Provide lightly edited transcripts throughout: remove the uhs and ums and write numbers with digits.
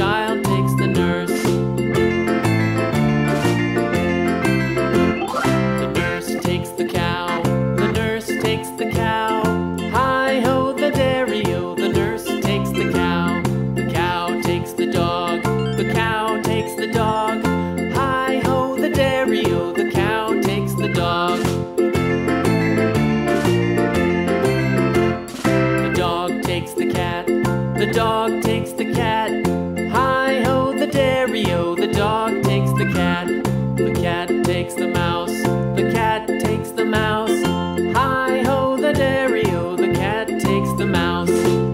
child takes the nurse. The nurse takes the cow. The nurse takes the cow. Hi-ho the dairy-o, the nurse takes the cow. The cow takes the dog. The cow takes the dog. Hi-ho the dairy-o, the cow takes the dog. The dog takes the cat. The dog takes the cat. Hi-ho the dairy-o, the dog takes the cat. The cat takes the mouse. The cat takes the mouse. Hi-ho the dairy-o, the cat takes the mouse.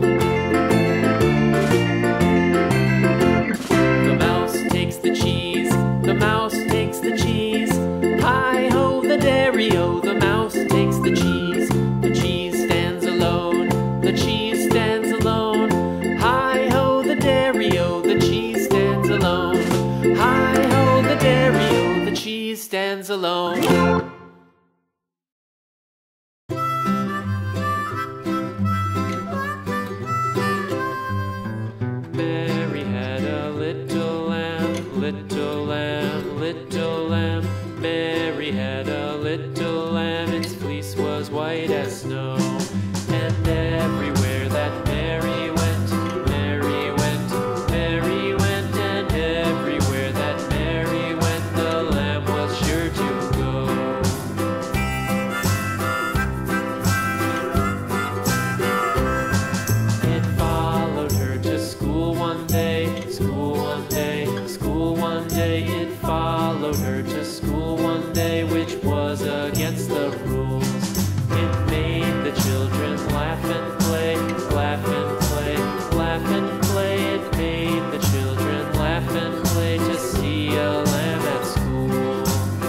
The mouse takes the cheese. The mouse takes the cheese. Hi-ho the dairy-o, the mouse takes the cheese. The cheese stands alone. The cheese stands alone. Hi-ho the dairy-o, the cheese stands alone. Hi-ho the dairy-o, the cheese stands alone. Mary had a little lamb, little lamb, little lamb. Mary had a little lamb, its fleece was white as snow. And everywhere that Mary went, Mary went, Mary went. And everywhere that Mary went, the lamb was sure to go. It followed her to school one day, school one day, school one day. It followed her to school one day, which was against the rules. It made the children laugh and play, laugh and play, laugh and play. It made the children laugh and play to see a lamb at school.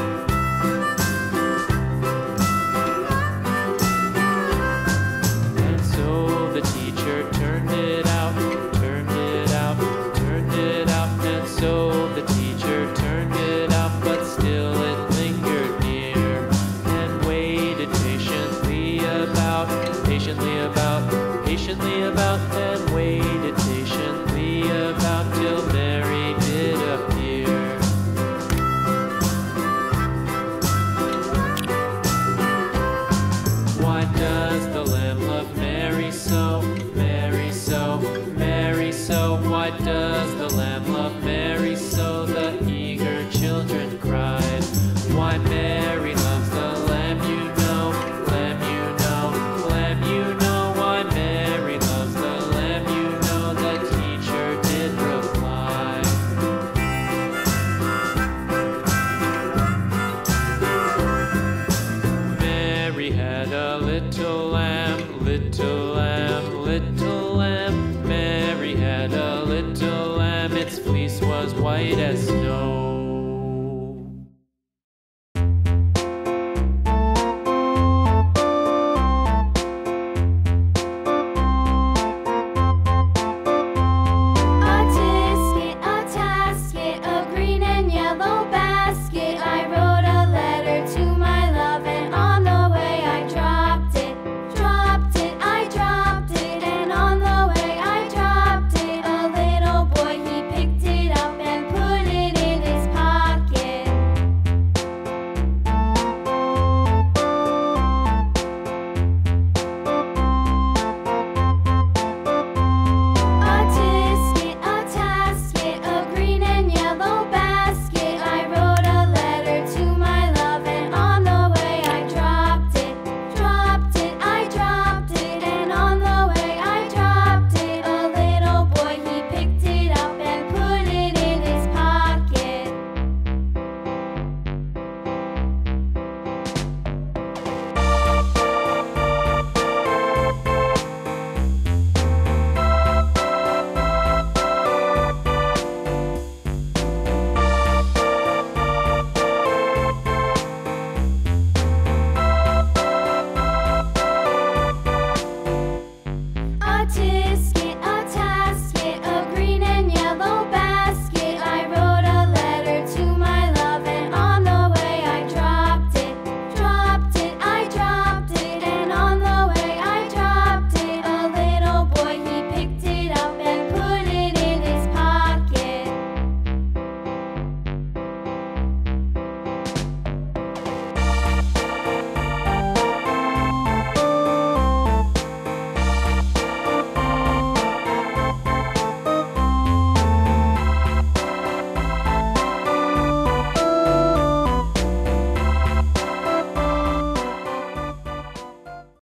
And so the teacher turned it out, turned it out, turned it out. And so the teacher turned it out, but still it lingered near and waited patiently about, patiently about, patiently about, and waited patiently about till Mary did appear. Why does the lamb love Mary so, Mary so, Mary so? Why does the lamb love Mary so? The eager children cried. Why Mary loves the lamb, you know, lamb, you know, lamb, you know. Why Mary loves the lamb, you know, the teacher did reply. Mary had a little lamb, little lamb, little lamb. Mary had a little lamb, its fleece was white as snow.